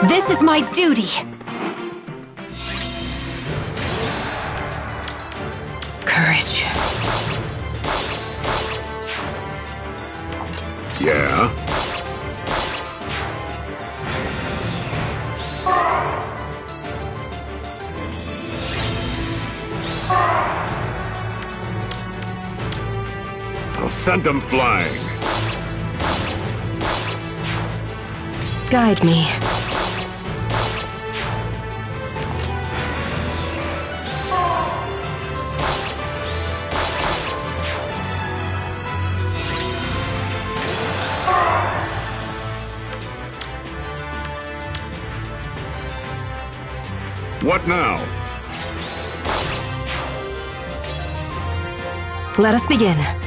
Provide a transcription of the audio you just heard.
This is my duty. Courage. Yeah? I'll send them flying. Guide me. What now? Let us begin.